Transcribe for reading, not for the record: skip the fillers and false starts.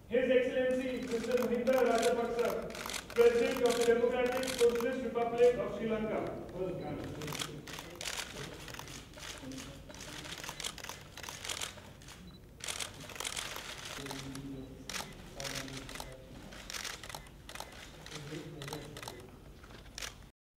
His Excellency Mr. Mahinda Rajapaksa, President of the Democratic Socialist Republic of Sri Lanka.